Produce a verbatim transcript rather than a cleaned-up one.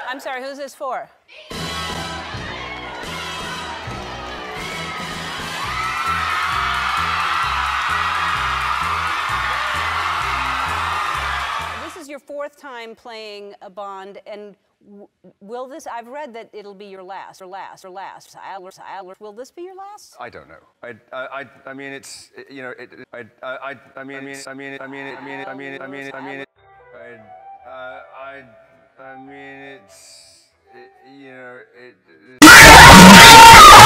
I'm sorry, who's this for? This is your fourth time playing a Bond, and w will this, I've read that it'll be your last, or last, or last. Will this be your last? I don't know. I, I, I, I mean, it's, you know, it, I, I, I mean, I mean, I mean, I mean, I mean, I mean, I mean, I mean, I, uh, I, I mean, it's, it, you know, it.